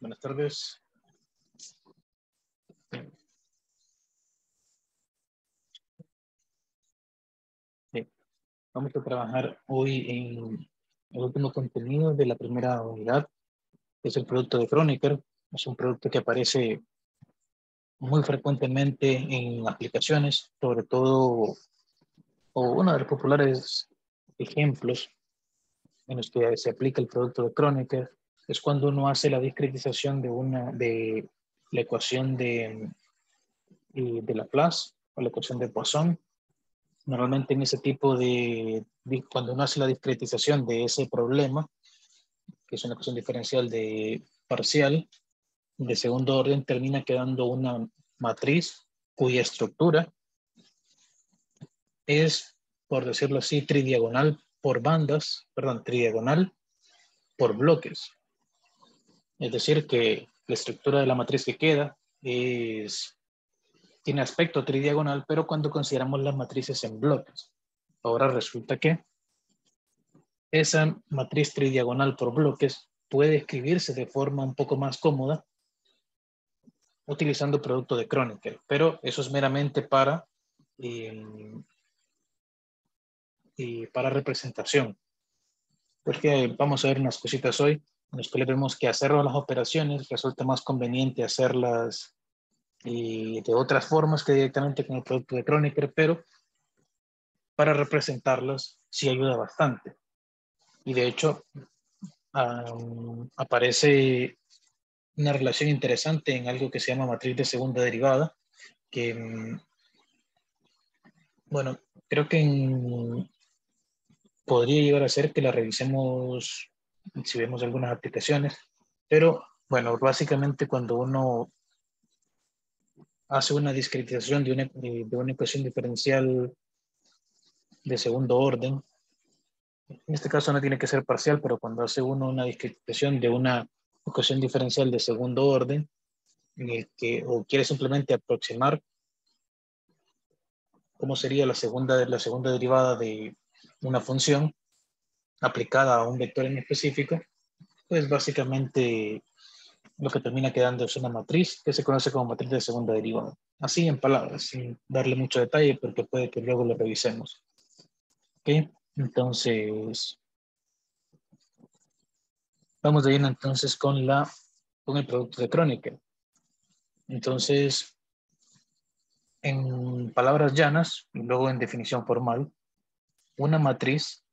Buenas tardes. Bien. Vamos a trabajar hoy en el último contenido de la primera unidad, que es el producto de Kronecker. Es un producto que aparece muy frecuentemente en aplicaciones, sobre todo, o uno de los populares ejemplos en los que se aplica el producto de Kronecker es cuando uno hace la discretización de la ecuación de Laplace o la ecuación de Poisson. Normalmente en ese tipo cuando uno hace la discretización de ese problema, que es una ecuación diferencial de parcial, de segundo orden, termina quedando una matriz cuya estructura es, por decirlo así, tridiagonal por bandas, perdón, tridiagonal por bloques. Es decir, que la estructura de la matriz que queda tiene aspecto tridiagonal, pero cuando consideramos las matrices en bloques. Ahora resulta que esa matriz tridiagonal por bloques puede escribirse de forma un poco más cómoda utilizando producto de Kronecker, pero eso es meramente para representación. Porque vamos a ver unas cositas hoy en las que vemos que hacer las operaciones resulta más conveniente hacerlas de otras formas que directamente con el producto de Kronecker, pero para representarlas sí ayuda bastante. Y de hecho, aparece una relación interesante en algo que se llama matriz de segunda derivada, que, bueno, creo que podría llegar a ser que la revisemos si vemos algunas aplicaciones, pero bueno, básicamente cuando uno hace una discretización de una ecuación diferencial de segundo orden, en este caso no tiene que ser parcial, pero cuando hace uno una discretización de una ecuación diferencial de segundo orden, o quiere simplemente aproximar cómo sería la segunda derivada de una función aplicada a un vector en específico, pues básicamente lo que termina quedando es una matriz que se conoce como matriz de segunda derivada. Así en palabras, sin darle mucho detalle, porque puede que luego lo revisemos. ¿Ok? Entonces, vamos de lleno entonces con el producto de Kronecker. Entonces, en palabras llanas, y luego en definición formal, una matriz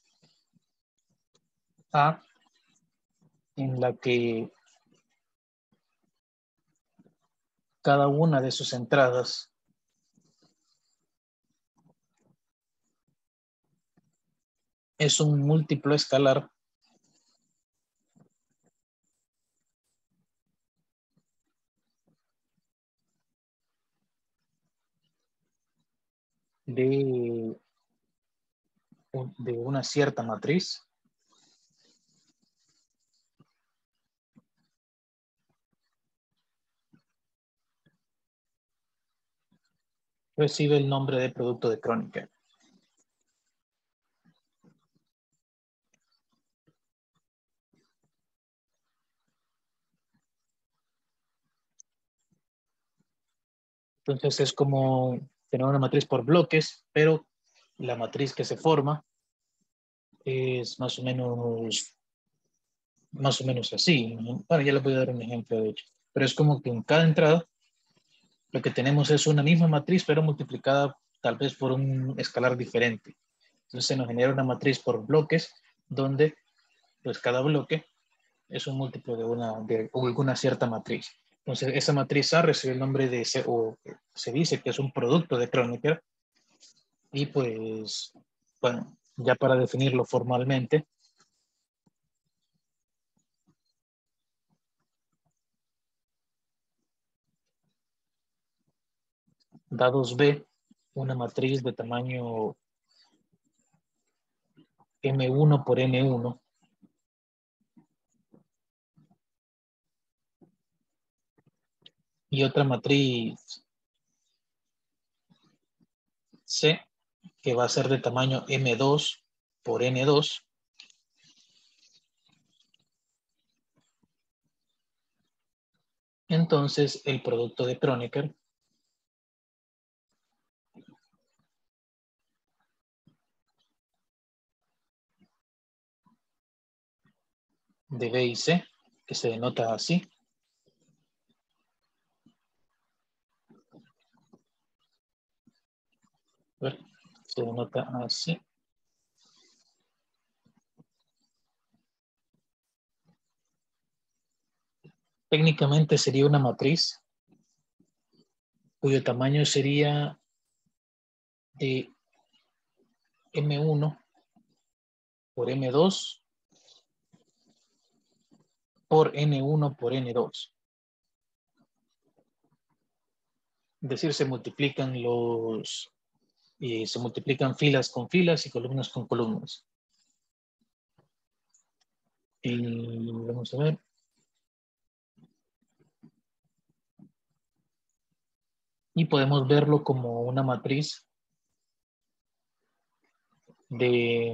A en la que cada una de sus entradas es un múltiplo escalar de una cierta matriz recibe el nombre de producto de Kronecker. Entonces es como tener una matriz por bloques, pero la matriz que se forma es más o menos así. Bueno, ya les voy a dar un ejemplo de hecho. Pero es como que en cada entrada lo que tenemos es una misma matriz, pero multiplicada tal vez por un escalar diferente. Entonces se nos genera una matriz por bloques, donde pues cada bloque es un múltiplo de alguna cierta matriz. Entonces esa matriz A recibe el nombre o se dice que es un producto de Kronecker, y pues, bueno, ya para definirlo formalmente, dados B, una matriz de tamaño M1 por N1, y otra matriz C, que va a ser de tamaño M2 por N2, Entonces, el producto de Kronecker de B y C, que se denota así, se denota así. Técnicamente sería una matriz cuyo tamaño sería de M1 por M2 por N1 por N2. Es decir, se multiplican filas con filas y columnas con columnas. Y vamos a ver. Y podemos verlo como una matriz de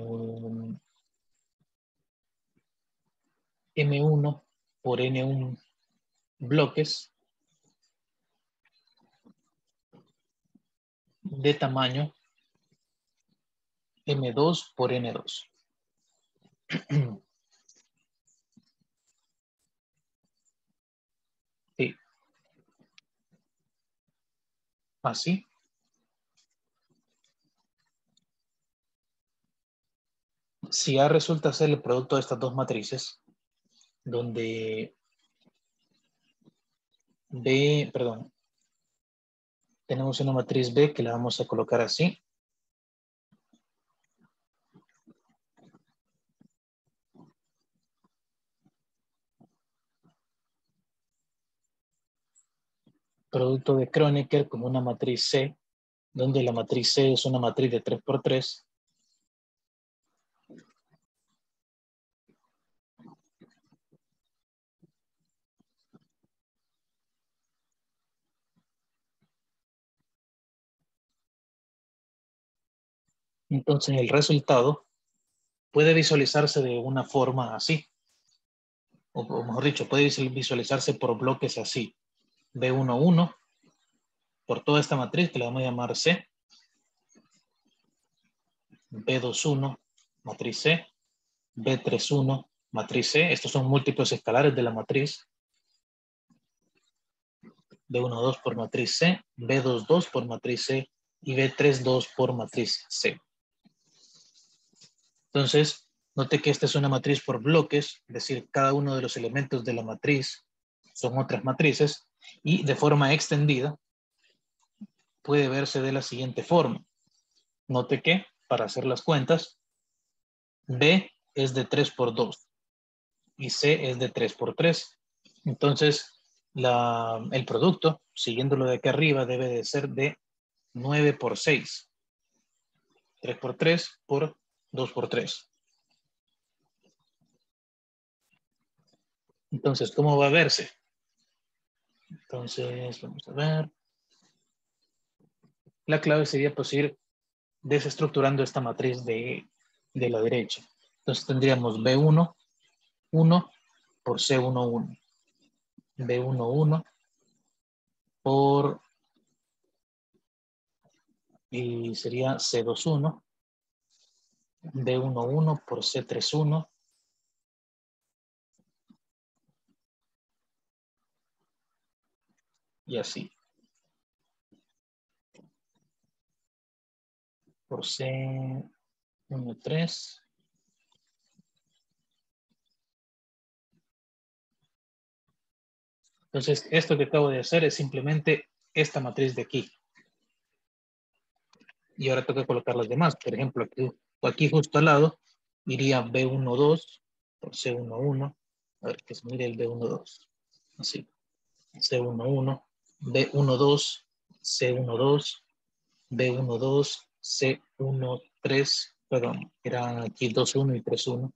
M1 por N1 bloques de tamaño M2 por N2. Sí, así. Si A resulta ser el producto de estas dos matrices, donde tenemos una matriz B que la vamos a colocar así. Producto de Kronecker como una matriz C, donde la matriz C es una matriz de 3×3. Entonces el resultado puede visualizarse de una forma así, o mejor dicho, puede visualizarse por bloques así. B11 por toda esta matriz que le vamos a llamar C, B21 matriz C, B31 matriz C, estos son múltiplos escalares de la matriz, B12 por matriz C, B22 por matriz C y B32 por matriz C. Entonces, note que esta es una matriz por bloques, es decir, cada uno de los elementos de la matriz son otras matrices y de forma extendida puede verse de la siguiente forma. Note que, para hacer las cuentas, B es de 3×2 y C es de 3×3. Entonces, el producto, siguiéndolo de aquí arriba, debe de ser de 9×6. 3×3 por 2×3. Entonces, ¿cómo va a verse? Entonces, vamos a ver. La clave sería pues ir desestructurando esta matriz de la derecha. Entonces tendríamos B1, 1 por C11. B11 por, y sería C21. B11 por C31. Y así. Por C13. Entonces, esto que acabo de hacer es simplemente esta matriz de aquí. Y ahora tengo que colocar las demás. Por ejemplo, aquí justo al lado iría B12 por C11. A ver, que se mire el B12. Así. C11, B12, C12, B12, C13, perdón, eran aquí 2-1 y 3-1.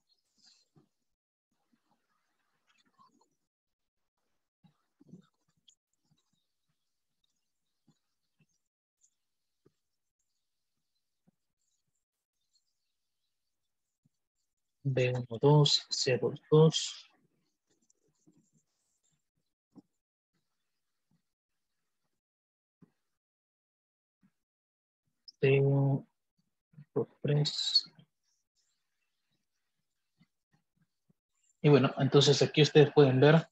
B12, C22, T2 por 3. Y bueno, entonces aquí ustedes pueden ver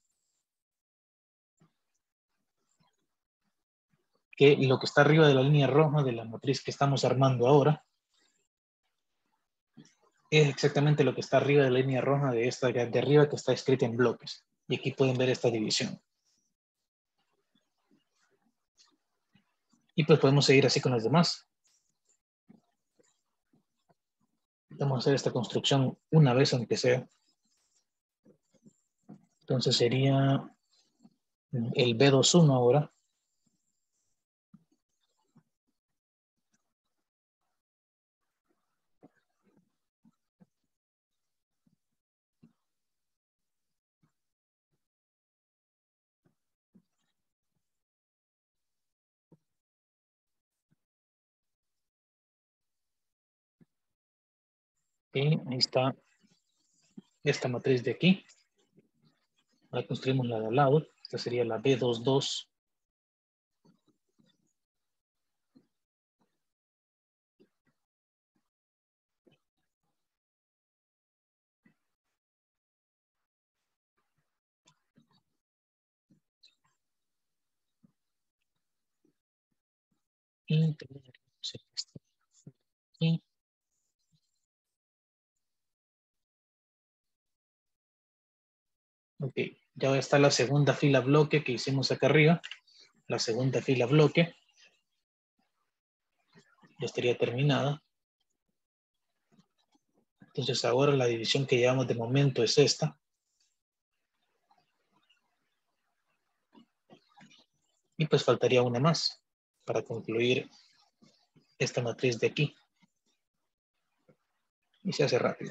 que lo que está arriba de la línea roja de la matriz que estamos armando ahora es exactamente lo que está arriba de la línea roja de esta de arriba que está escrita en bloques. Y aquí pueden ver esta división. Y pues podemos seguir así con las demás. Vamos a hacer esta construcción una vez aunque sea. Entonces sería el B21 ahora. Y ahí está esta matriz de aquí. Ahora construimos la de al lado. Esta sería la B22. Y tenemos esta aquí. Ok, ya está la segunda fila bloque que hicimos acá arriba. La segunda fila bloque. Ya estaría terminada. Entonces ahora la división que llevamos de momento es esta. Y pues faltaría una más para concluir esta matriz de aquí. Y se hace rápido.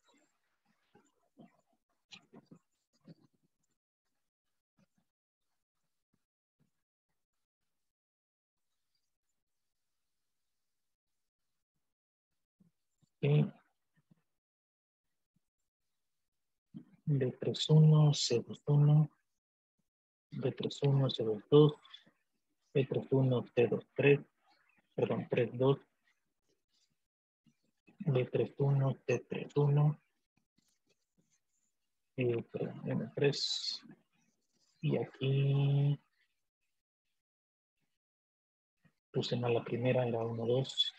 B31, C21, B31, C22, B31, T23, perdón, 32, B31, T31, perdón, M3, y aquí puse mal la primera, era 1, 2,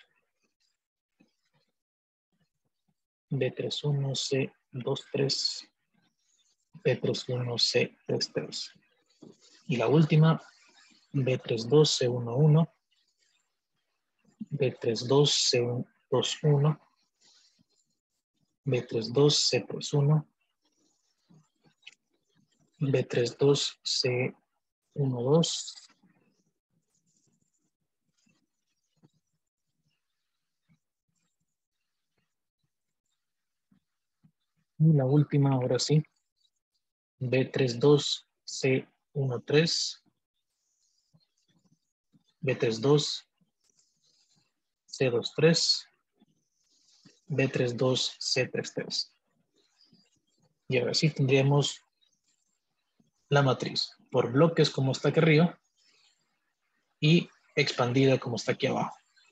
B31, C23, B31, C33. Y la última, B32, C11, B32, C21, B32, C31, B32, C12, y la última, ahora sí, B32, C13, B32, C23, B32, C33. Y ahora sí tendríamos la matriz por bloques como está aquí arriba y expandida como está aquí abajo.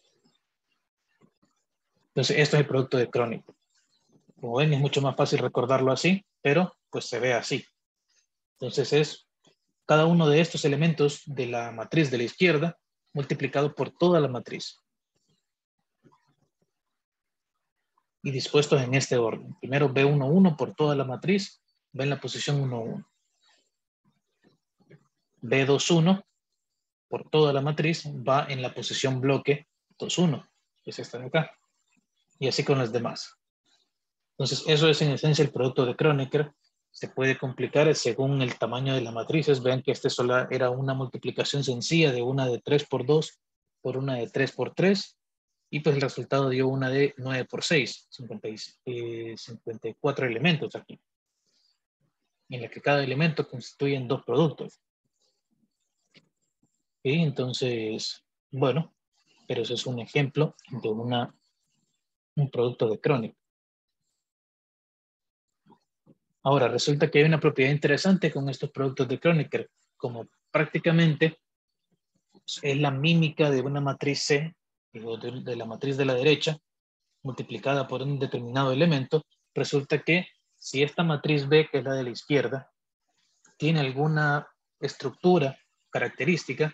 Entonces esto es el producto de Kronig. Como ven, es mucho más fácil recordarlo así, pero pues se ve así. Entonces es cada uno de estos elementos de la matriz de la izquierda multiplicado por toda la matriz. Y dispuestos en este orden. Primero B11 por toda la matriz, va en la posición 1,1. B21 por toda la matriz va en la posición bloque 2,1, que es esta de acá. Y así con las demás. Entonces eso es en esencia el producto de Kronecker. Se puede complicar según el tamaño de las matrices. Vean que este solo era una multiplicación sencilla de una de 3 por 2 por una de 3 por 3. Y pues el resultado dio una de 9 por 6, 54 elementos aquí, en la que cada elemento constituye dos productos. ¿Sí? Entonces, bueno, pero eso es un ejemplo de un producto de Kronig. Ahora, resulta que hay una propiedad interesante con estos productos de Kronecker, como prácticamente es la mímica de una matriz C o de la matriz de la derecha, multiplicada por un determinado elemento, resulta que si esta matriz B, que es la de la izquierda, tiene alguna estructura característica,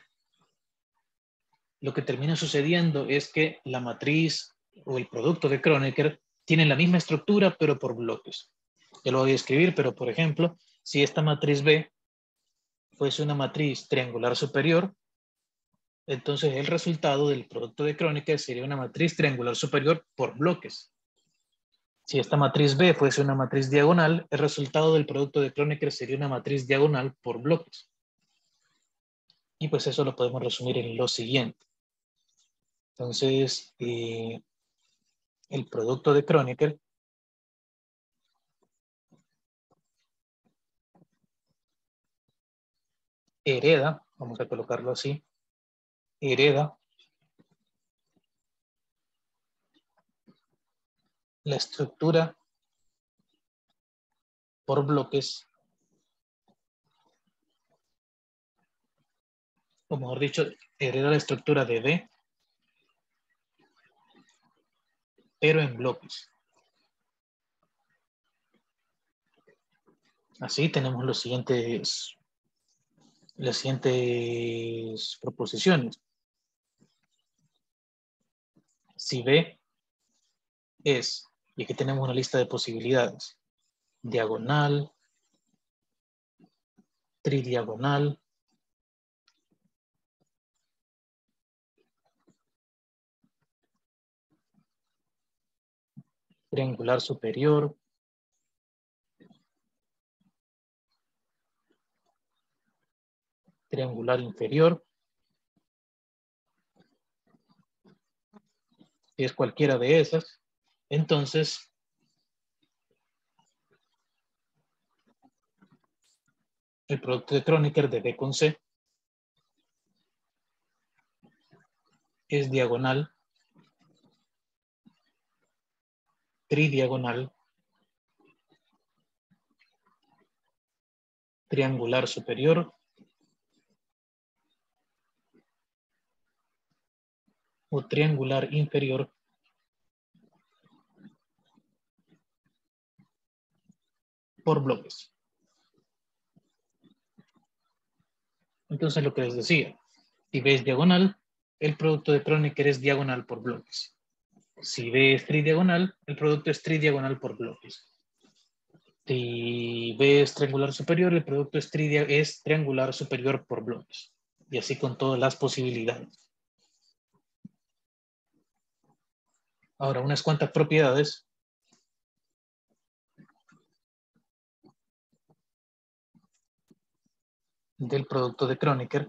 lo que termina sucediendo es que la matriz o el producto de Kronecker tiene la misma estructura, pero por bloques. Ya lo voy a escribir, pero por ejemplo, si esta matriz B fuese una matriz triangular superior, entonces el resultado del producto de Kronecker sería una matriz triangular superior por bloques. Si esta matriz B fuese una matriz diagonal, el resultado del producto de Kronecker sería una matriz diagonal por bloques. Y pues eso lo podemos resumir en lo siguiente. Entonces, el producto de Kronecker hereda, vamos a colocarlo así, hereda la estructura por bloques, o mejor dicho, hereda la estructura de B, pero en bloques. Así tenemos las siguientes proposiciones. Si B es, y aquí tenemos una lista de posibilidades, diagonal, tridiagonal, triangular superior, triangular inferior. Si es cualquiera de esas, entonces el producto de Kronecker de B con C es diagonal, tridiagonal, triangular superior o triangular inferior por bloques. Entonces lo que les decía, si B es diagonal, el producto de Kronecker es diagonal por bloques. Si B es tridiagonal, el producto es tridiagonal por bloques. Si B es triangular superior, el producto es triangular superior por bloques. Y así con todas las posibilidades. Ahora, unas cuantas propiedades del producto de Kronecker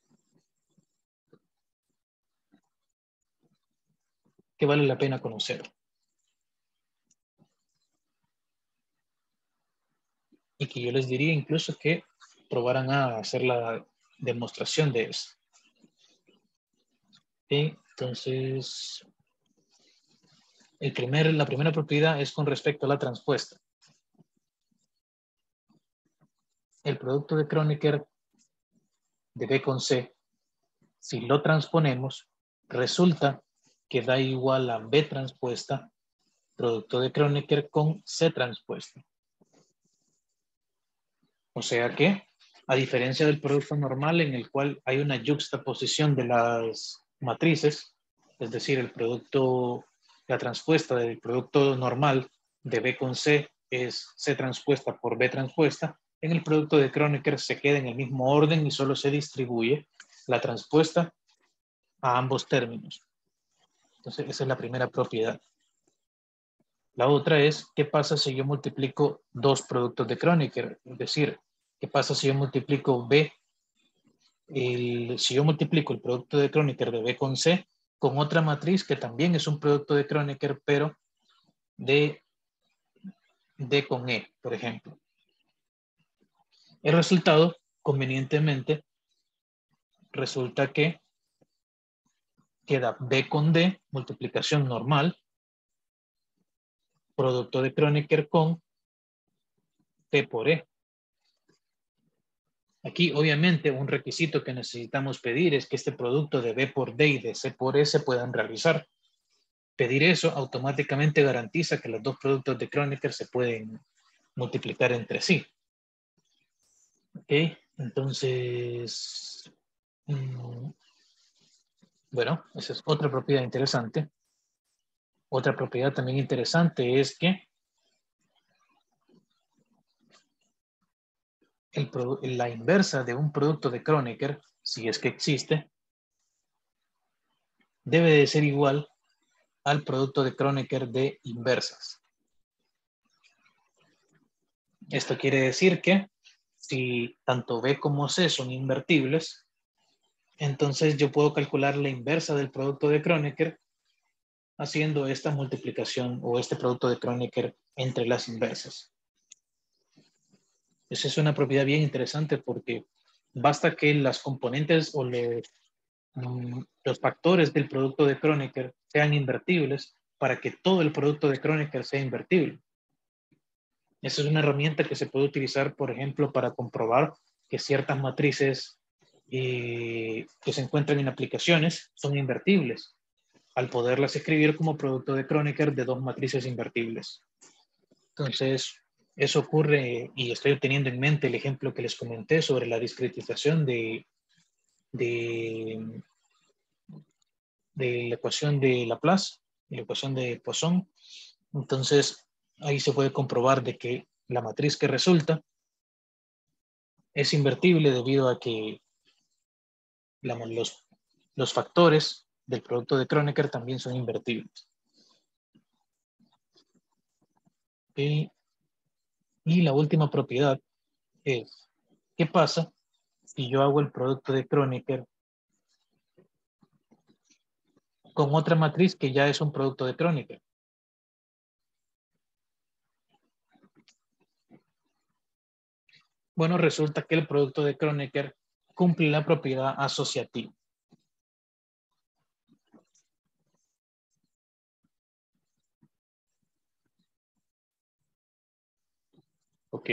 que vale la pena conocer. Y que yo les diría incluso que probaran a hacer la demostración de eso. ¿Sí? Entonces, la primera propiedad es con respecto a la transpuesta. El producto de Kronecker de B con C, si lo transponemos, resulta que da igual a B transpuesta, producto de Kronecker con C transpuesta. O sea que, a diferencia del producto normal en el cual hay una yuxtaposición de las matrices, es decir, la transpuesta del producto normal de B con C es C transpuesta por B transpuesta, en el producto de Kronecker se queda en el mismo orden y solo se distribuye la transpuesta a ambos términos. Entonces, esa es la primera propiedad. La otra es, ¿qué pasa si yo multiplico dos productos de Kronecker? Es decir, ¿qué pasa si yo multiplico B? Si yo multiplico el producto de Kronecker de B con C con otra matriz que también es un producto de Kronecker, pero de D con E, por ejemplo. El resultado, convenientemente, resulta que queda B con D, multiplicación normal, producto de Kronecker con T por E. Aquí, obviamente, un requisito que necesitamos pedir es que este producto de B por D y de C por S puedan realizar. Pedir eso automáticamente garantiza que los dos productos de Kronecker se pueden multiplicar entre sí. Ok, entonces, bueno, esa es otra propiedad interesante. Otra propiedad también interesante es que la inversa de un producto de Kronecker, si es que existe, debe de ser igual al producto de Kronecker de inversas. Esto quiere decir que si tanto B como C son invertibles, entonces yo puedo calcular la inversa del producto de Kronecker haciendo esta multiplicación o este producto de Kronecker entre las inversas. Esa es una propiedad bien interesante porque basta que las componentes o los factores del producto de Kronecker sean invertibles para que todo el producto de Kronecker sea invertible. Esa es una herramienta que se puede utilizar, por ejemplo, para comprobar que ciertas matrices que se encuentran en aplicaciones son invertibles, al poderlas escribir como producto de Kronecker de dos matrices invertibles. Entonces, eso ocurre, y estoy teniendo en mente el ejemplo que les comenté sobre la discretización de la ecuación de Laplace, la ecuación de Poisson. Entonces, ahí se puede comprobar de que la matriz que resulta es invertible debido a que los factores del producto de Kronecker también son invertibles. Okay. Y la última propiedad es, ¿qué pasa si yo hago el producto de Kronecker con otra matriz que ya es un producto de Kronecker? Bueno, resulta que el producto de Kronecker cumple la propiedad asociativa. Ok.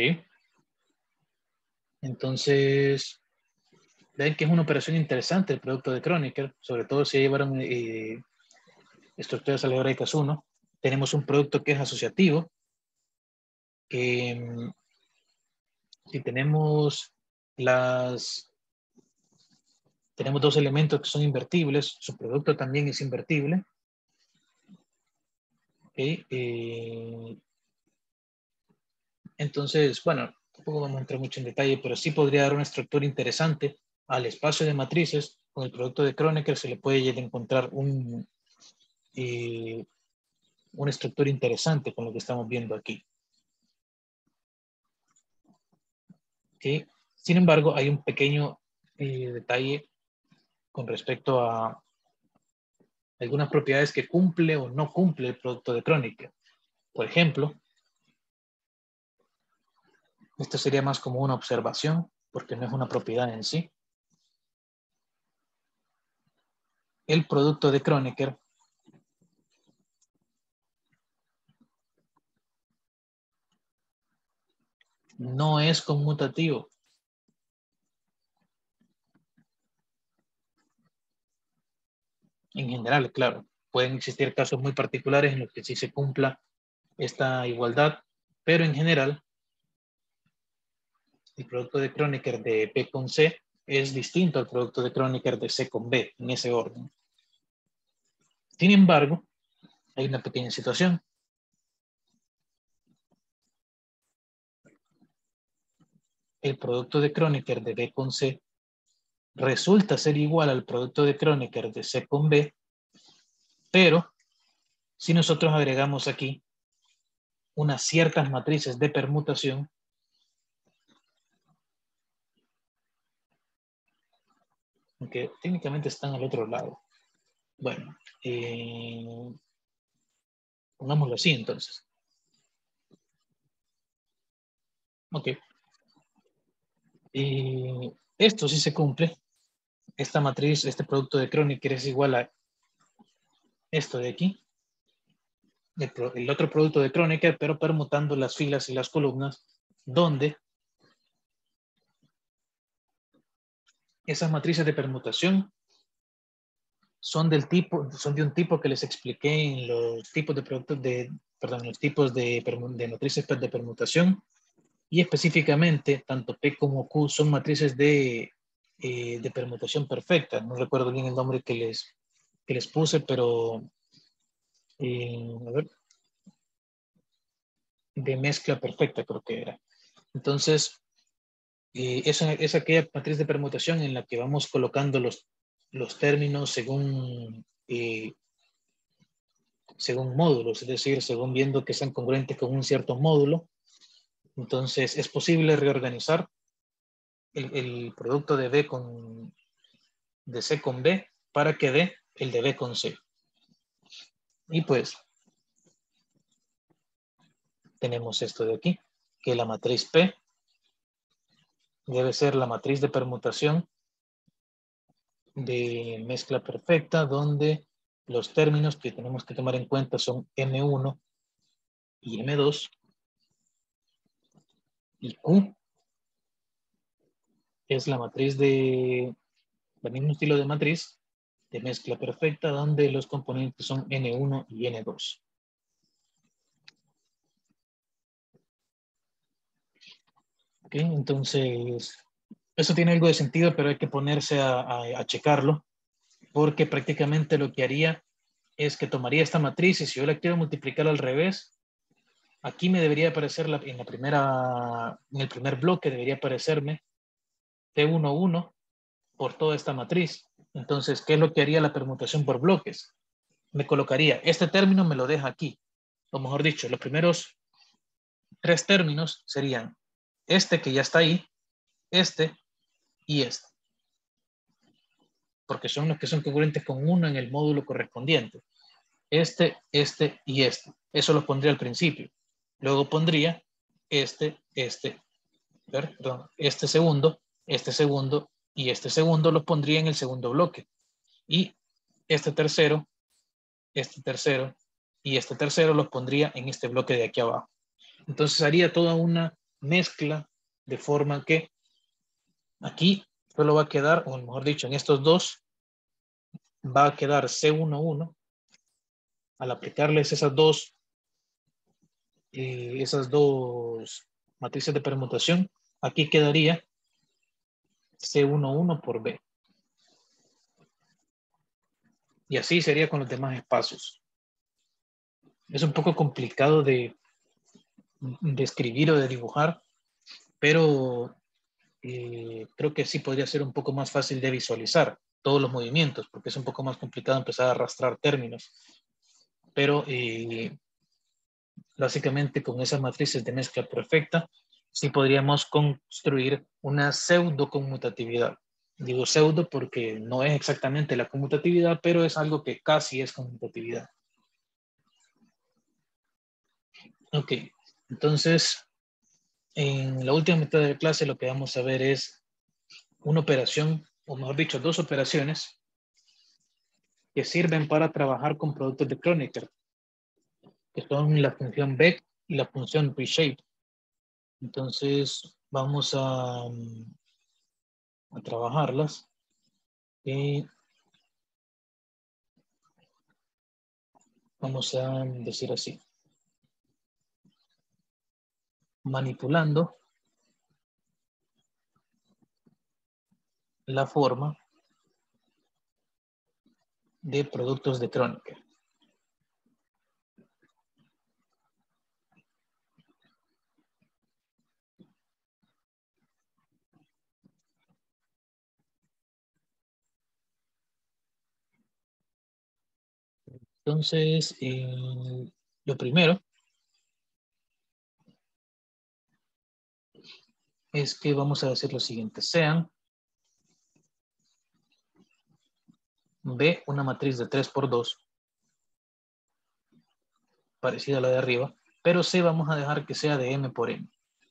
Entonces, ven que es una operación interesante el producto de Kronecker, sobre todo si llevaron estructuras algebraicas 1. Tenemos un producto que es asociativo, que si tenemos dos elementos que son invertibles, su producto también es invertible. Okay. Entonces, bueno, tampoco vamos a entrar mucho en detalle, pero sí podría dar una estructura interesante al espacio de matrices. Con el producto de Kronecker se le puede encontrar una estructura interesante con lo que estamos viendo aquí. ¿Okay? Sin embargo, hay un pequeño detalle con respecto a algunas propiedades que cumple o no cumple el producto de Kronecker. Por ejemplo, esto sería más como una observación, porque no es una propiedad en sí. El producto de Kronecker no es conmutativo. En general, claro, pueden existir casos muy particulares en los que sí se cumpla esta igualdad, pero en general, el producto de Kronecker de B con C es distinto al producto de Kronecker de C con B, en ese orden. Sin embargo, hay una pequeña situación. El producto de Kronecker de B con C resulta ser igual al producto de Kronecker de C con B, pero si nosotros agregamos aquí unas ciertas matrices de permutación, aunque técnicamente están al otro lado. Bueno, pongámoslo así entonces. Ok. Esto sí se cumple. Esta matriz, este producto de Kronecker es igual a esto de aquí. El otro producto de Kronecker, pero permutando las filas y las columnas, donde Esas matrices de permutación son de un tipo que les expliqué en los tipos de productos los tipos de matrices de permutación, y específicamente tanto P como Q son matrices de permutación perfecta. No recuerdo bien el nombre que les puse, pero a ver, de mezcla perfecta creo que era. Entonces, es aquella matriz de permutación en la que vamos colocando los términos según módulos, es decir, según viendo que sean congruentes con un cierto módulo. Entonces, es posible reorganizar el producto de C con B para que dé el de B con C. Y pues, tenemos esto de aquí, que la matriz P debe ser la matriz de permutación de mezcla perfecta, donde los términos que tenemos que tomar en cuenta son M1 y M2, y Q es la matriz el mismo estilo de matriz de mezcla perfecta, donde los componentes son N1 y N2. ¿Okay? Entonces, eso tiene algo de sentido, pero hay que ponerse a checarlo, porque prácticamente lo que haría es que tomaría esta matriz y si yo la quiero multiplicar al revés, aquí me debería aparecer en el primer bloque debería aparecerme T11 por toda esta matriz. Entonces, ¿qué es lo que haría la permutación por bloques? Me colocaría, este término me lo deja aquí, o mejor dicho, los primeros 3 términos serían este que ya está ahí, este y este, porque son los que son congruentes con uno en el módulo correspondiente. Este y este. Eso los pondría al principio. Luego pondría perdón, este segundo y este segundo los pondría en el segundo bloque. Y este tercero y este tercero los pondría en este bloque de aquí abajo. Entonces haría toda una mezcla de forma que aquí solo va a quedar, o mejor dicho, en estos dos va a quedar C11. Al aplicarles esas dos matrices de permutación, aquí quedaría C11 por B. Y así sería con los demás espacios. Es un poco complicado de escribir o de dibujar, pero creo que sí podría ser un poco más fácil de visualizar todos los movimientos, porque es un poco más complicado empezar a arrastrar términos. Pero básicamente con esas matrices de mezcla perfecta, sí podríamos construir una pseudo conmutatividad. Digo pseudo porque no es exactamente la conmutatividad, pero es algo que casi es conmutatividad. Ok, entonces en la última mitad de la clase lo que vamos a ver es una operación, o mejor dicho, dos operaciones que sirven para trabajar con productos de Kronecker, que son la función Beck y la función reshape. Entonces vamos a trabajarlas. Y vamos a decir así, manipulando la forma de productos de Kronecker. Entonces, lo primero es que vamos a decir lo siguiente, sean B una matriz de 3 por 2, parecida a la de arriba, pero C vamos a dejar que sea de M por N.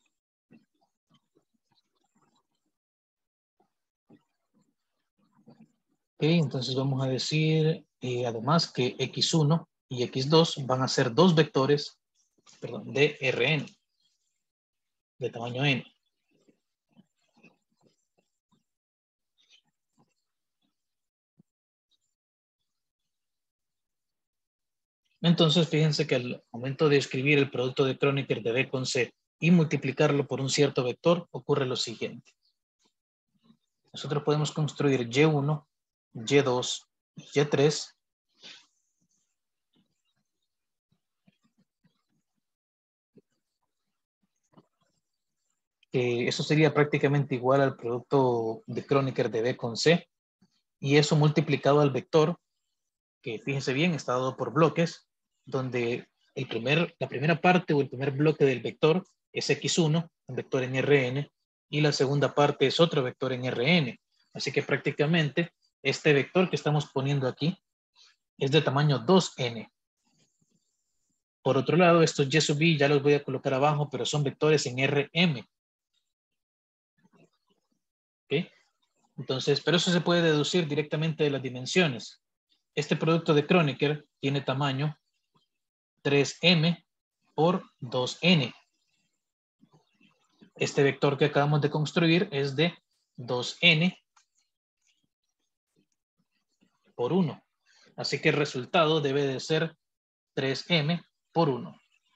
Okay, entonces vamos a decir además que X1 y X2 van a ser dos vectores, perdón, de Rn, de tamaño N. Entonces, fíjense que al momento de escribir el producto de Kronecker de B con C y multiplicarlo por un cierto vector, ocurre lo siguiente. Nosotros podemos construir Y1, Y2, Y3. Eso sería prácticamente igual al producto de Kronecker de B con C. Y eso multiplicado al vector, que fíjense bien, está dado por bloques, donde la primera parte o el primer bloque del vector es X1, un vector en Rn, y la segunda parte es otro vector en Rn. Así que prácticamente este vector que estamos poniendo aquí es de tamaño 2n. Por otro lado, estos y sub i ya los voy a colocar abajo, pero son vectores en Rm. ¿Okay? Entonces, pero eso se puede deducir directamente de las dimensiones. Este producto de Kronecker tiene tamaño 3m por 2n. Este vector que acabamos de construir es de 2n por 1. Así que el resultado debe de ser 3m por 1.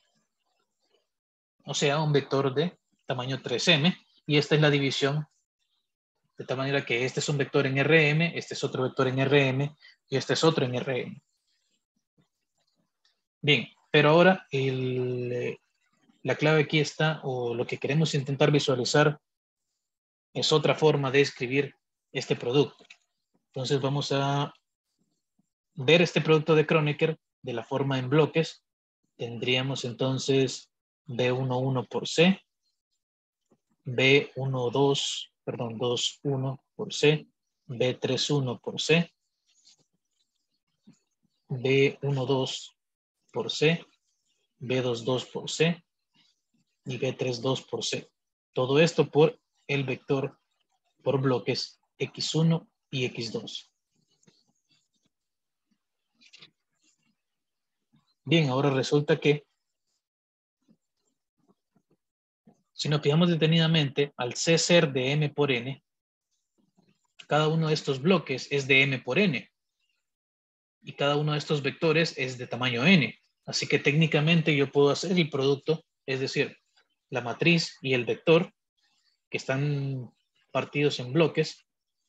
O sea, un vector de tamaño 3m. Y esta es la división, de tal manera que este es un vector en Rm, este es otro vector en Rm y este es otro en Rm. Bien, pero ahora la clave aquí está, o lo que queremos intentar visualizar, es otra forma de escribir este producto. Entonces vamos a ver este producto de Kronecker de la forma en bloques. Tendríamos entonces B11 por C, B12, perdón, 21 por C, B31 por C, B12 por C, B22 por C y B32 por C. Todo esto por el vector por bloques X1 y X2. Bien, ahora resulta que si nos fijamos detenidamente, al C ser de M por N, cada uno de estos bloques es de M por N. Y cada uno de estos vectores es de tamaño N. Así que técnicamente yo puedo hacer el producto, es decir, la matriz y el vector, que están partidos en bloques,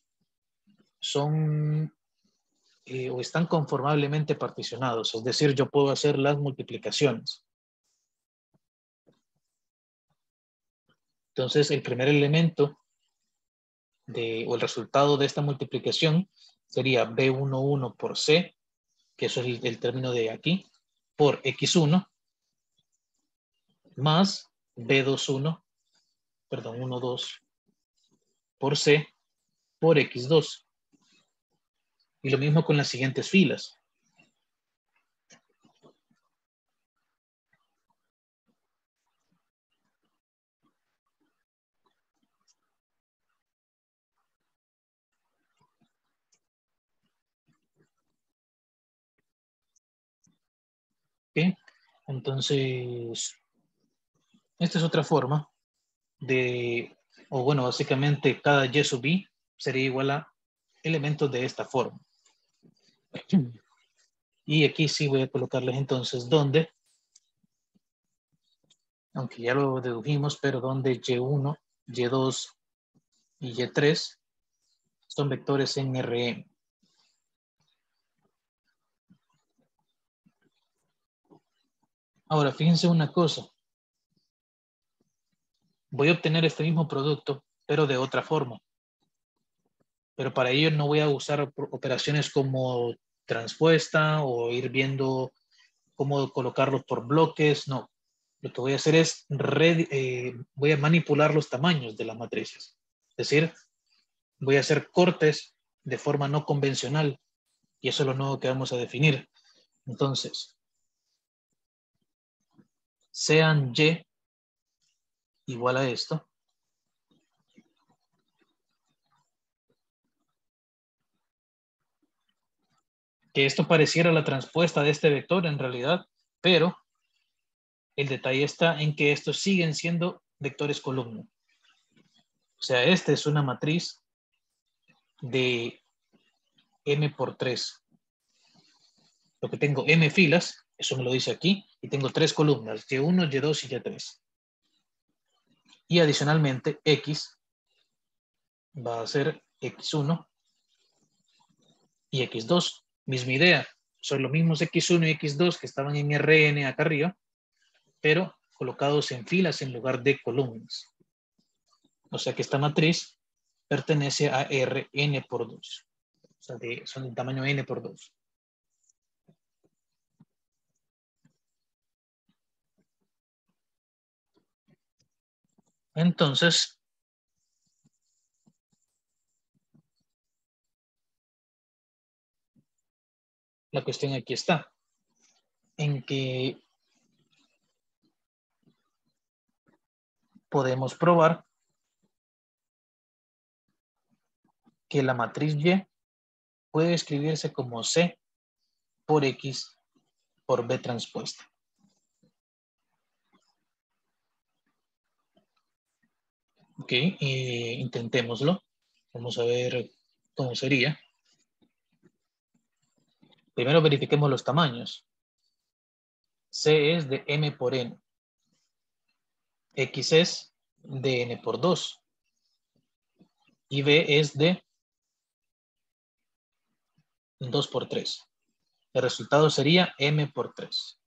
son o están conformablemente particionados. Es decir, yo puedo hacer las multiplicaciones. Entonces, el primer elemento o el resultado de esta multiplicación sería B11 por C, que eso es el término de aquí, por X1, más B21, perdón, 12 por C por X2. Y lo mismo con las siguientes filas. ¿Okay? Entonces, esta es otra forma de, o bueno, básicamente cada y sub i sería igual a elementos de esta forma. Y aquí sí voy a colocarles entonces donde, aunque ya lo dedujimos, pero donde y1, y2 y y3 son vectores en Rm. Ahora, fíjense una cosa. Voy a obtener este mismo producto, pero de otra forma. Pero para ello no voy a usar operaciones como transpuesta o ir viendo cómo colocarlos por bloques, no. Lo que voy a hacer es, voy a manipular los tamaños de las matrices. Es decir, voy a hacer cortes de forma no convencional y eso es lo nuevo que vamos a definir. Entonces, sean y igual a esto, que esto pareciera la transpuesta de este vector en realidad, pero el detalle está en que estos siguen siendo vectores columna. O sea, esta es una matriz de m por 3. Lo que tengo m filas Eso me lo dice aquí. Y tengo 3 columnas, Y1, Y2 y Y3. Y adicionalmente, X va a ser X1 y X2. Misma idea. Son los mismos X1 y X2 que estaban en Rn acá arriba, pero colocados en filas en lugar de columnas. O sea que esta matriz pertenece a Rn por 2. O sea, son del tamaño n por 2. Entonces, la cuestión aquí está, en que podemos probar que la matriz Y puede escribirse como C por X por B transpuesta. Ok, intentémoslo. Vamos a ver cómo sería. Primero verifiquemos los tamaños. C es de M por N. X es de N por 2. Y B es de 2 por 3. El resultado sería M por 3.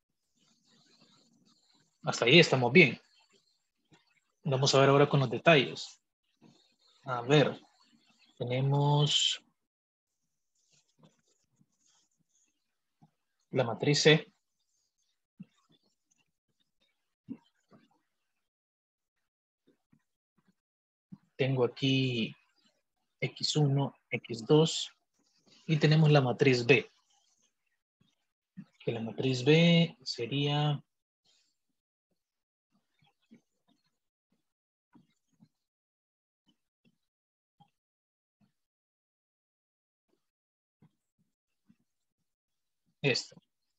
Hasta ahí estamos bien. Vamos a ver ahora con los detalles. A ver, tenemos la matriz C. Tengo aquí X1, X2 y tenemos la matriz B. Que la matriz B sería esta.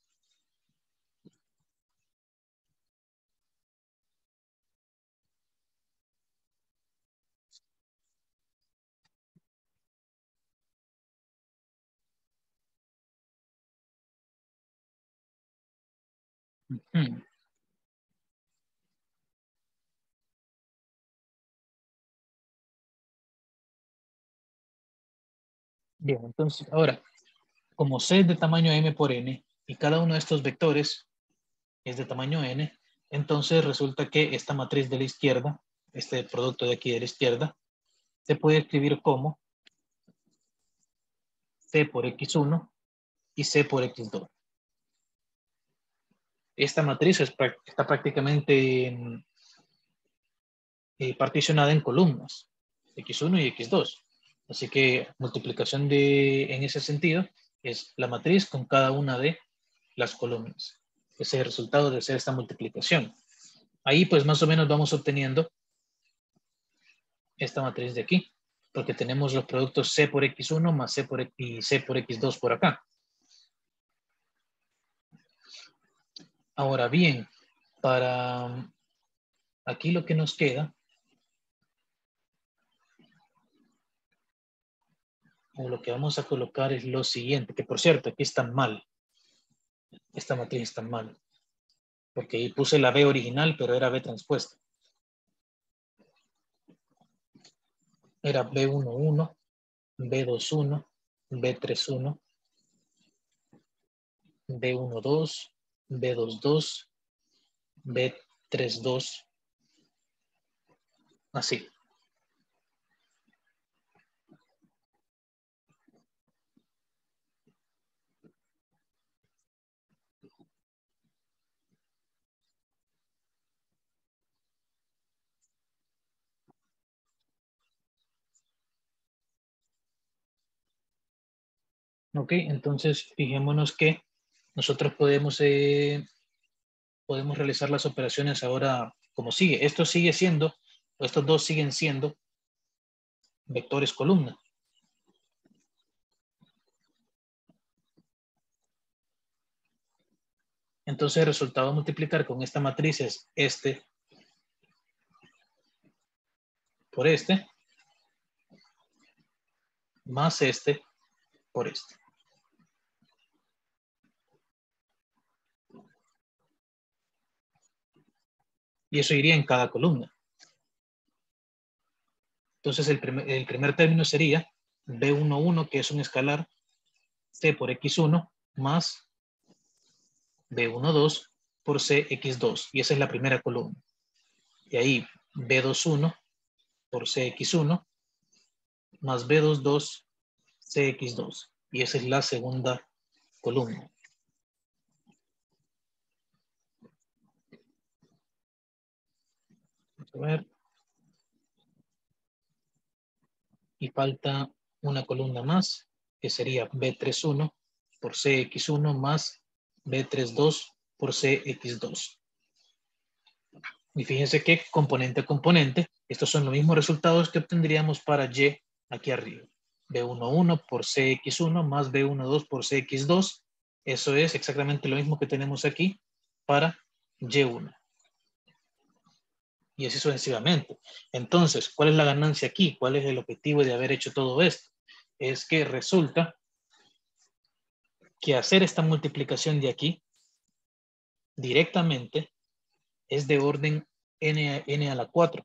Bien, entonces ahora, como C es de tamaño M por N y cada uno de estos vectores es de tamaño N, entonces resulta que esta matriz de la izquierda, este producto de aquí de la izquierda, se puede escribir como C por X1 y C por X2. Esta matriz está prácticamente particionada en columnas, X1 y X2. Así que multiplicación en ese sentido es la matriz con cada una de las columnas. Ese es el resultado de hacer esta multiplicación. Ahí pues más o menos vamos obteniendo esta matriz de aquí, porque tenemos los productos C por X1 más C por X y C por X2 por acá. Ahora bien, para aquí lo que nos queda, o lo que vamos a colocar es lo siguiente, que por cierto, aquí está mal. Esta matriz está mal, porque ahí puse la B original, pero era B transpuesta. Era B11, B21, B31, B12, B22, B32, así. Ok, entonces fijémonos que nosotros podemos realizar las operaciones ahora como sigue. Esto sigue siendo, estos dos siguen siendo vectores columna. Entonces el resultado de multiplicar con esta matriz es este por este, más este por este. Y eso iría en cada columna. Entonces el primer término sería B11, que es un escalar, C por X1 más B12 por CX2. Y esa es la primera columna. Y ahí B21 por CX1 más B22 CX2. Y esa es la segunda columna. Vamos a ver. Y falta una columna más, que sería B31 por CX1 más B32 por CX2. Y fíjense que componente a componente, estos son los mismos resultados que obtendríamos para Y aquí arriba. B11 por CX1 más B12 por CX2. Eso es exactamente lo mismo que tenemos aquí para Y1. Y así sucesivamente. Entonces, ¿cuál es la ganancia aquí? ¿Cuál es el objetivo de haber hecho todo esto? Es que resulta que hacer esta multiplicación de aquí directamente es de orden n a la 4.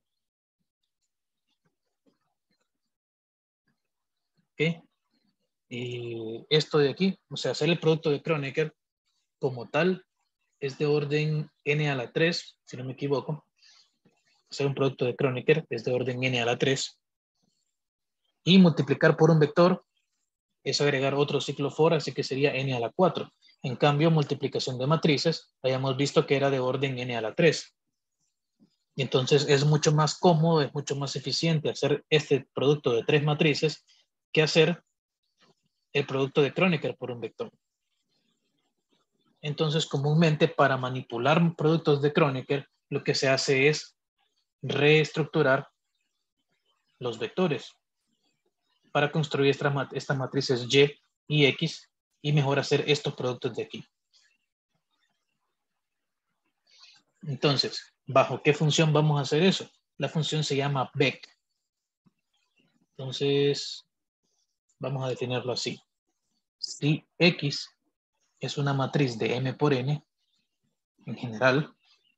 ¿Ok? Y esto de aquí, o sea, hacer el producto de Kronecker como tal es de orden n a la 3, si no me equivoco. Hacer un producto de Kronecker es de orden n a la 3. Y multiplicar por un vector es agregar otro ciclo for, así que sería n a la 4. En cambio, multiplicación de matrices, hayamos visto que era de orden n a la 3. Y entonces es mucho más cómodo, es mucho más eficiente hacer este producto de 3 matrices que hacer el producto de Kronecker por un vector. Entonces, comúnmente para manipular productos de Kronecker, lo que se hace es reestructurar los vectores para construir estas matrices Y y X y mejor hacer estos productos de aquí. Entonces, ¿bajo qué función vamos a hacer eso? La función se llama Beck. Entonces, vamos a definirlo así. Si X es una matriz de M por N, en general,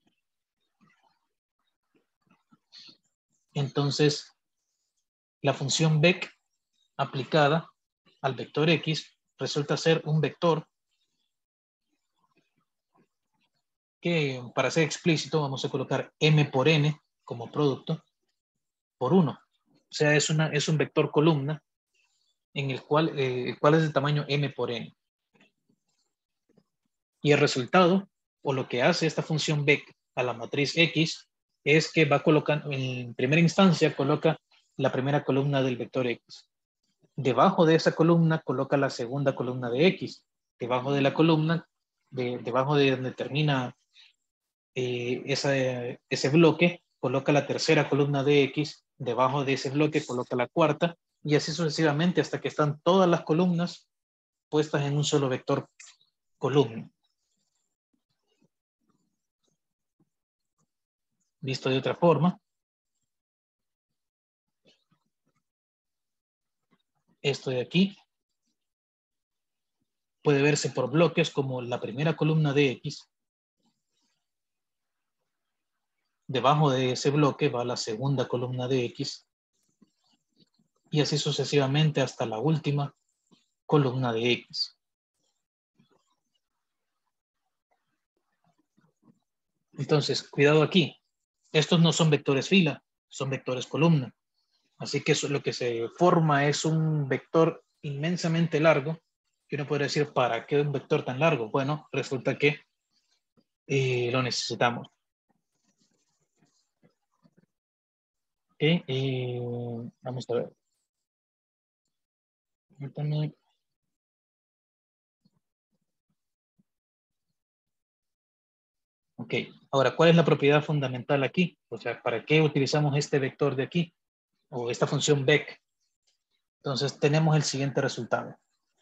entonces la función Beck aplicada al vector X resulta ser un vector que, para ser explícito, vamos a colocar M por N como producto por 1. O sea, es un vector columna en el cual es de tamaño M por N. Y el resultado, o lo que hace esta función Beck a la matriz X, es que va a colocar, en primera instancia, coloca la primera columna del vector X. Debajo de esa columna coloca la segunda columna de X. Debajo de la columna, debajo de donde termina ese bloque, coloca la tercera columna de X. Debajo de ese bloque coloca la cuarta. Y así sucesivamente hasta que están todas las columnas puestas en un solo vector columna. Visto de otra forma, esto de aquí puede verse por bloques como la primera columna de X. Debajo de ese bloque va la segunda columna de X. Y así sucesivamente hasta la última columna de X. Entonces, cuidado aquí. Estos no son vectores fila, son vectores columna. Así que lo que se forma es un vector inmensamente largo. Que uno podría decir, ¿para qué un vector tan largo? Bueno, resulta que lo necesitamos. Okay, vamos a ver. Permítanme. Ok, ahora, ¿cuál es la propiedad fundamental aquí? O sea, ¿para qué utilizamos este vector de aquí? O esta función Beck. Entonces, tenemos el siguiente resultado.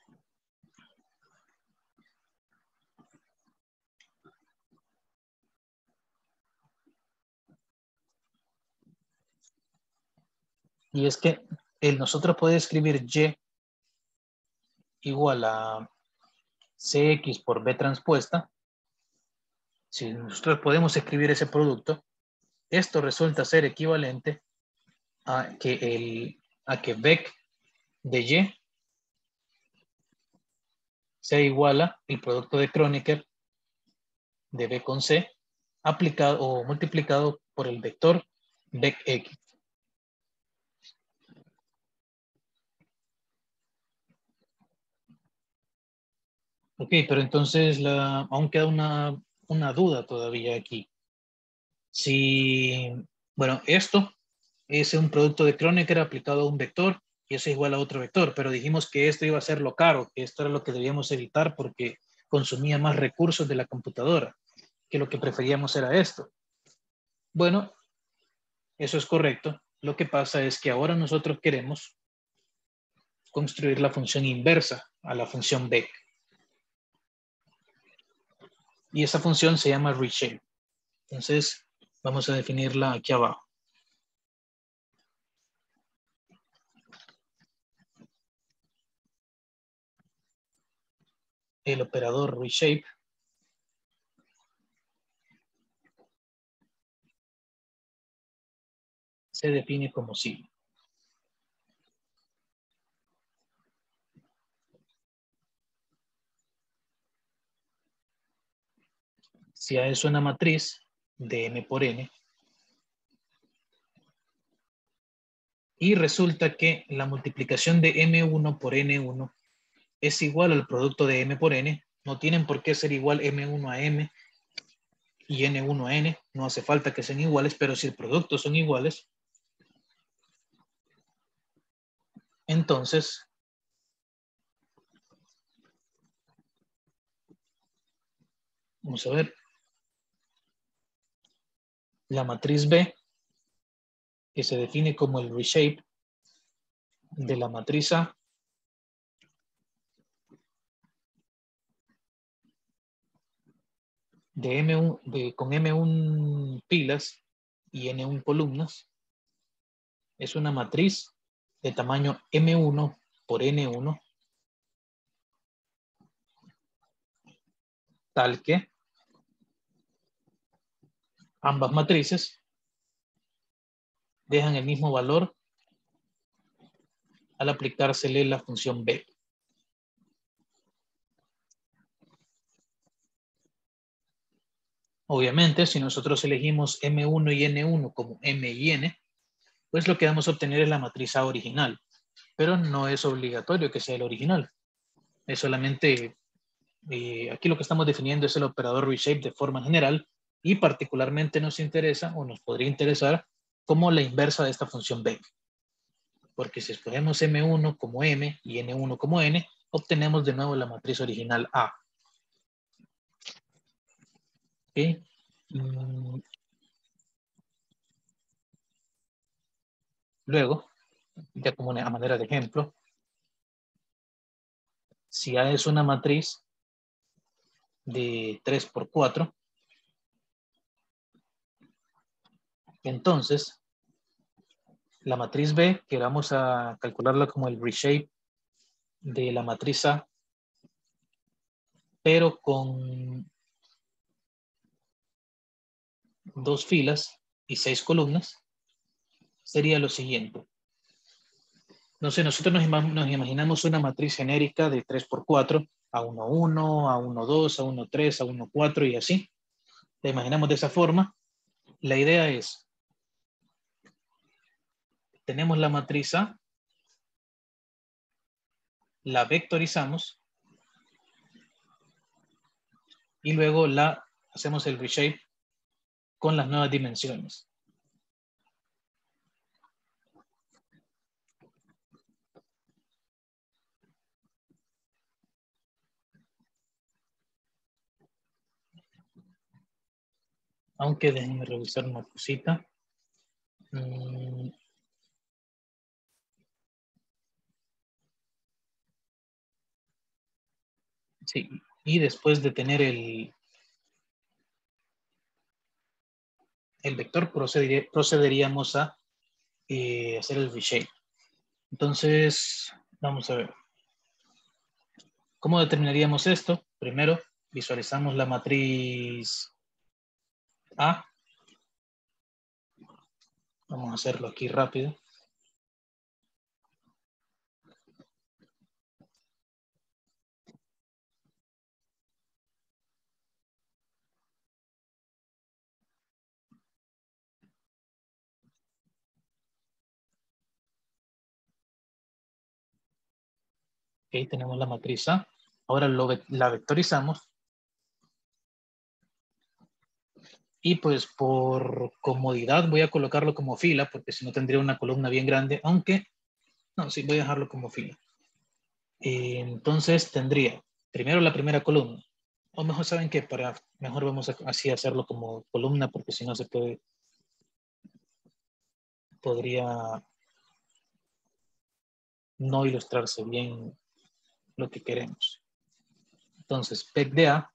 Y es que nosotros podemos escribir Y igual a CX por B transpuesta. Si nosotros podemos escribir ese producto, Esto resulta ser equivalente a que vec de Y sea igual a el producto de Kronecker de B con C aplicado o multiplicado por el vector vec X. Ok, pero entonces aún queda una duda todavía aquí. Si, bueno, esto es un producto de Kronecker aplicado a un vector y eso es igual a otro vector, pero dijimos que esto iba a ser lo caro, que esto era lo que debíamos evitar porque consumía más recursos de la computadora, que lo que preferíamos era esto. Bueno, eso es correcto. Lo que pasa es que ahora nosotros queremos construir la función inversa a la función vec. Y esa función se llama reshape. Entonces, vamos a definirla aquí abajo. El operador reshape se define como sigue. Si A es una matriz de M por N, y resulta que la multiplicación de M1 por N1 es igual al producto de M por N, no tienen por qué ser igual M1 a M y N1 a N, no hace falta que sean iguales, pero si el producto son iguales, entonces vamos a ver, la matriz B, que se define como el reshape de la matriz A, con M1 pilas y N1 columnas, es una matriz de tamaño M1 por N1, tal que ambas matrices dejan el mismo valor al aplicársele la función B. Obviamente, si nosotros elegimos M1 y N1 como M y N, pues lo que vamos a obtener es la matriz A original, pero no es obligatorio que sea el original. Es solamente, aquí lo que estamos definiendo es el operador reshape de forma general y particularmente nos interesa o nos podría interesar como la inversa de esta función B. Porque si escogemos M1 como M y N1 como N, obtenemos de nuevo la matriz original A. ¿Okay? Luego, ya como a manera de ejemplo, si A es una matriz de 3 por 4, entonces la matriz B, que vamos a calcularla como el reshape de la matriz A, pero con 2 filas y 6 columnas, sería lo siguiente. No sé, nosotros nos imaginamos una matriz genérica de 3 por 4, A11, A12, A13, A14 y así. La imaginamos de esa forma. La idea es, tenemos la matriz A, la vectorizamos y luego hacemos el reshape con las nuevas dimensiones. Aunque déjenme revisar una cosita. Sí, y después de tener el vector, procederíamos a hacer el reshape. Entonces, vamos a ver. ¿Cómo determinaríamos esto? Primero, visualizamos la matriz A Vamos a hacerlo aquí rápido. Ok, tenemos la matriz A. Ahora la vectorizamos. Y pues por comodidad voy a colocarlo como fila, porque si no tendría una columna bien grande, aunque, no, sí, voy a dejarlo como fila. Entonces tendría primero la primera columna. O mejor, ¿saben qué? Mejor vamos a así hacerlo como columna, porque si no se podría no ilustrarse bien lo que queremos. Entonces, PEC de A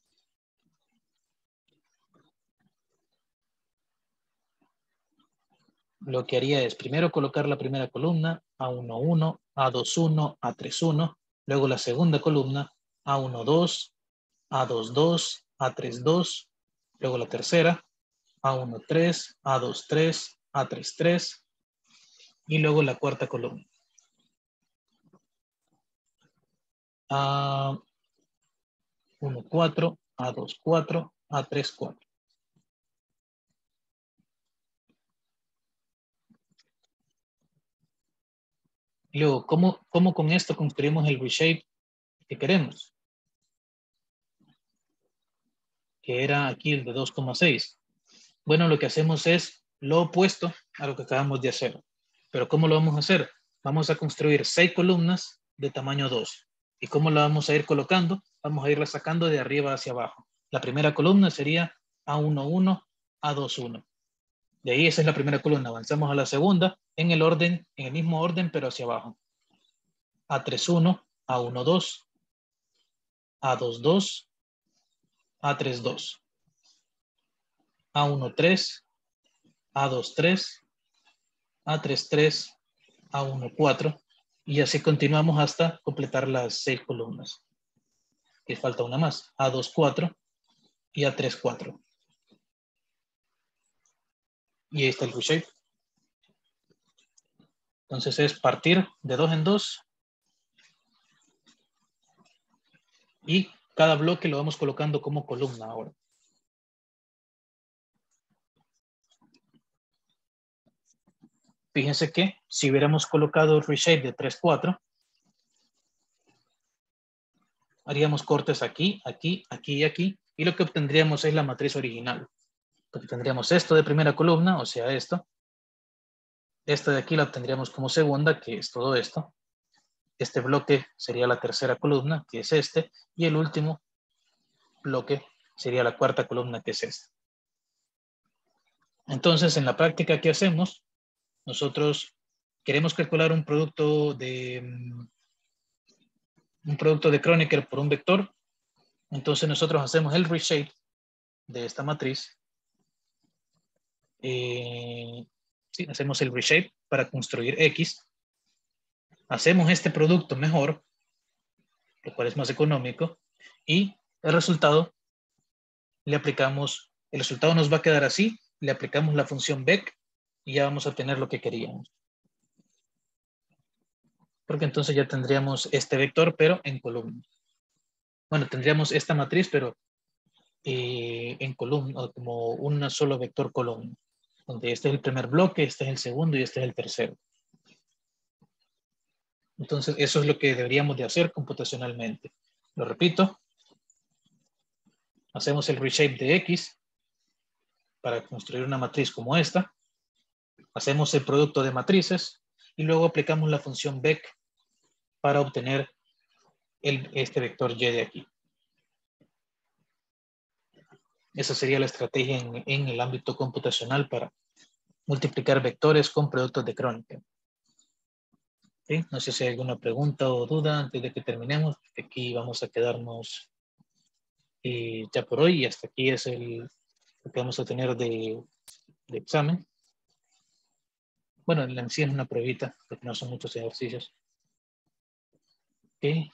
lo que haría es primero colocar la primera columna, A11, A21, A31, luego la segunda columna, A12, A22, A32, luego la tercera, A13, A23, A33 y luego la cuarta columna. A14, A24, A34. Y luego, ¿cómo con esto construimos el reshape que queremos? Que era aquí el de 2,6. Bueno, lo que hacemos es lo opuesto a lo que acabamos de hacer. Pero ¿cómo lo vamos a hacer? Vamos a construir 6 columnas de tamaño 2. ¿Y cómo la vamos a ir colocando? Vamos a irla sacando de arriba hacia abajo. La primera columna sería A11, A21. De ahí esa es la primera columna. Avanzamos a la segunda en el mismo orden, pero hacia abajo. A31, A12, A22, A32, A13, A23, A33, A14 y así continuamos hasta completar las 6 columnas. Que falta una más, A24 y A34. Y ahí está el reshape. Entonces es partir de 2 en 2 y cada bloque lo vamos colocando como columna ahora. Fíjense que si hubiéramos colocado el reshape de 3, 4, haríamos cortes aquí, aquí, aquí y aquí, y lo que obtendríamos es la matriz original. Porque tendríamos esto de primera columna, o sea, esto. Esta de aquí la obtendríamos como segunda, que es todo esto. Este bloque sería la tercera columna, que es este, y el último bloque sería la cuarta columna, que es esta. Entonces, en la práctica, ¿qué hacemos? Nosotros queremos calcular un producto de Kronecker por un vector. Entonces, nosotros hacemos el reshape de esta matriz. Sí, hacemos el reshape para construir X. Hacemos este producto mejor, lo cual es más económico, y el resultado el resultado nos va a quedar así, le aplicamos la función Beck y ya vamos a tener lo que queríamos. Porque entonces ya tendríamos este vector, pero en columna. Bueno, tendríamos esta matriz, pero en columna, como un solo vector columna. Donde este es el primer bloque, este es el segundo y este es el tercero. Entonces, eso es lo que deberíamos de hacer computacionalmente. Lo repito. Hacemos el reshape de X para construir una matriz como esta. Hacemos el producto de matrices y luego aplicamos la función Beck para obtener este vector Y de aquí. Esa sería la estrategia en el ámbito computacional para multiplicar vectores con productos de Kronecker. ¿Sí? No sé si hay alguna pregunta o duda antes de que terminemos. Aquí vamos a quedarnos ya por hoy y hasta aquí es lo que vamos a tener de examen. Bueno, en sí es una pruebita, porque no son muchos ejercicios. ¿Ok?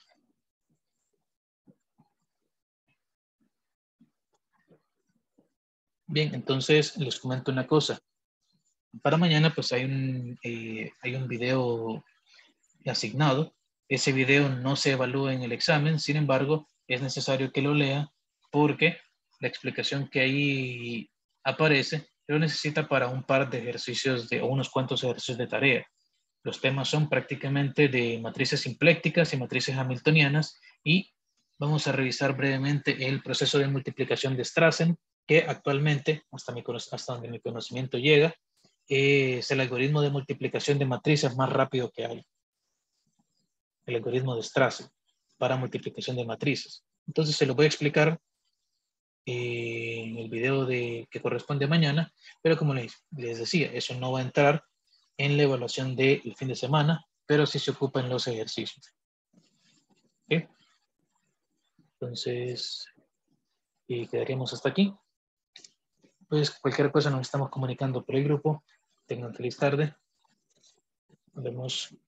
Bien, entonces les comento una cosa. Para mañana pues hay un video asignado. Ese video no se evalúa en el examen, sin embargo, es necesario que lo lea porque la explicación que ahí aparece lo necesita para un par de ejercicios o unos cuantos ejercicios de tarea. Los temas son prácticamente de matrices simplécticas y matrices hamiltonianas y vamos a revisar brevemente el proceso de multiplicación de Strassen, que actualmente, hasta donde mi conocimiento llega, es el algoritmo de multiplicación de matrices más rápido que hay. El algoritmo de Strassen para multiplicación de matrices. Entonces se lo voy a explicar en el video que corresponde a mañana, pero como les decía, eso no va a entrar en la evaluación del fin de semana, pero sí se ocupa en los ejercicios. ¿Okay? Entonces, quedaríamos hasta aquí. Pues cualquier cosa nos estamos comunicando por el grupo. Tengan feliz tarde. Nos vemos.